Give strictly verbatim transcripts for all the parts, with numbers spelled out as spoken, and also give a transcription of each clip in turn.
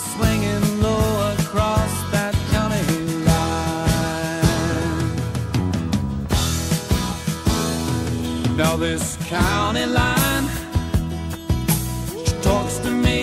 swinging low across that county line. Now this county line, she talks to me.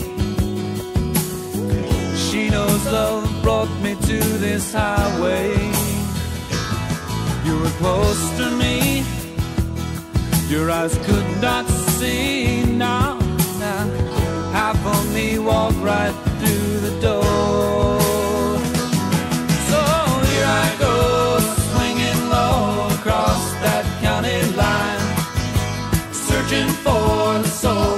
She knows love brought me to this highway. You were close to me, your eyes could not see. Now, now, half of me walked right through the door. So here I go, swinging low across that county line, searching for the soul